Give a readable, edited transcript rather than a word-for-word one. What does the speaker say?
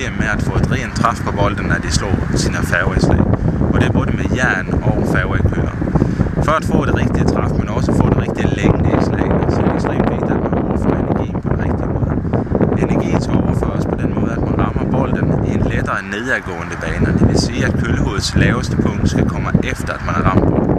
problem med at få et rent træf på bolden, når de slår sine færgeslag. Og det er både med jern og færgekøller. For at få det rigtige træf, men også få det rigtige længde i slagene, så er det ekstremt vigtigt, at man overfører energien på den rigtige måde. Energien skal overføres på den måde, at man rammer bolden i en lettere nedadgående bane. Det vil sige, at køllehovedets laveste punkt skal komme efter, at man har ramt bolden.